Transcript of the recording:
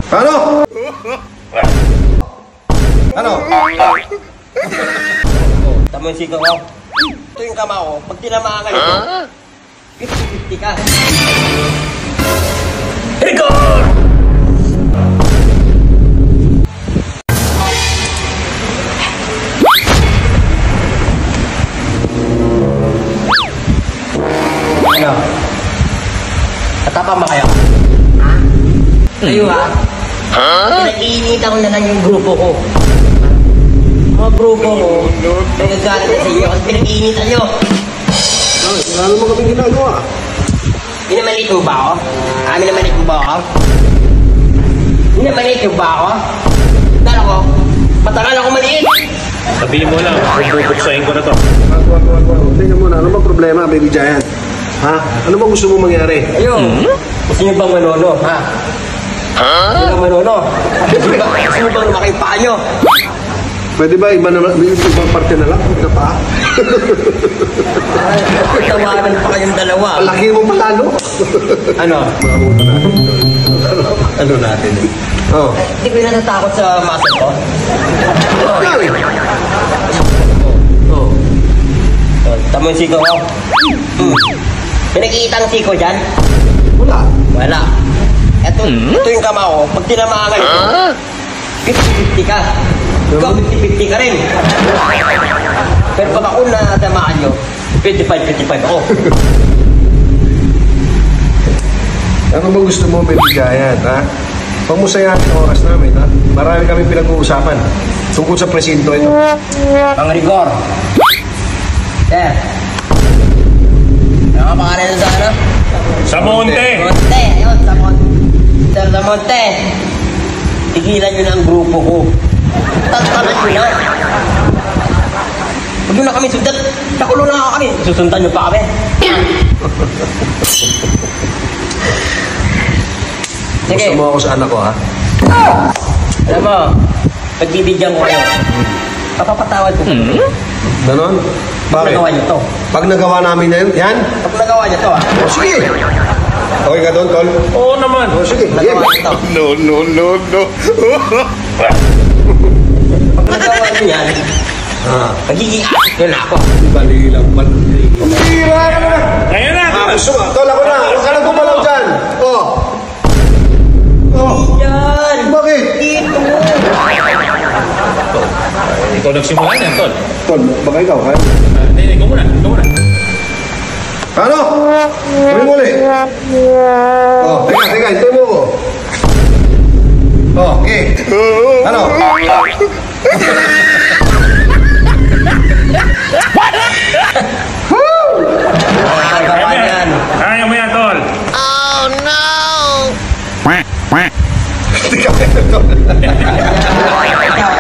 Ano? Ano? Tama yung sigaw ko. Ito yung kama ko. Pag tinamaan ka nito, 50-50 ka. Record! Ano? Natapang ba kayo? Ha? Kayo ha? Pinag-iinitan ko na lang yung grupo ko. Mga grupo ko, nagagalit na sa inyo kasi pinag-iinitan nyo. Wala naman kami ginagawa. Minamanit mo ba ako? Minamanit mo ba ako? Minamanit mo ba ako? Dala ko, matagal ako maliit. Sabihin mo lang, bubuksahin ko na to. Wag. Tingnan mo na, ano bang problema, Baby Giant? Ha? Ano bang gusto mo mangyari? Ayun, gusto nyo bang manono, ha? Gusto nyo bang manono? Gusto nyo bang lumaki yung paa nyo? Pwede ba ibang parte na lang? Huwag na pa. Tawanan pa kayong dalawa. Laki mo patalo. Ano? Ano natin eh? Oh. Hindi ko yung natatakot sa muscle ko. Ano eh? Oh. Tama yung siko ko. Pinakikita ang siko dyan? Wala. Wala. Ito yung kama ko. Pag tinamaan ka nito, 50-50 ka. Ikaw 50-50 ka rin. Pero pag ako natamaan nyo, 55-55 ako. Ano bang gusto mo, Baby Giant, ha? Huwag mo sayahin ang oras namin, ha? Marami kami pinag-uusapan tungkol sa presinto ito. Pang rigor. Eh. Ano nga pangalan nyo sa ano? Sa monte! Monte. Ayun, sa Monte. Sa Monte. Tigilan nyo na ang grupo ko. Tantanan nyo na. Huwag nyo na kami sundan. Pakulo na nga kami. Susundan nyo pa kami. Sige. Gusto mo ako sa anak ko, ha? Alam mo, pagbibigyan ko kayo. Papapatawad ko. Ganon? Pag Bakit? nagawa nyo to. Pag nagawa namin na yun, yan? Pag nagawa nyo to, ha? O sige. Okay ka doon, Tol? Oo naman! O sige, Nagawa game. nyo to. No. Pag nagawa nyo yan, magiging asik nyo na ako. Bali lang, bali. Umira ka na! Ngayon na! Gusto mo? Tol, ako na. Huwag ka lang gumalaw dyan. Oh. Yan! Bakit? Dito! Ikaw nagsimula niyan, Tol. Tol, baka ikaw, ha? Hindi, ikaw muna. Ano? Kami muli. Oh, teka, hintay mo ko. Oh, okay. Ano? Kaya mo yan, Tol. Teka,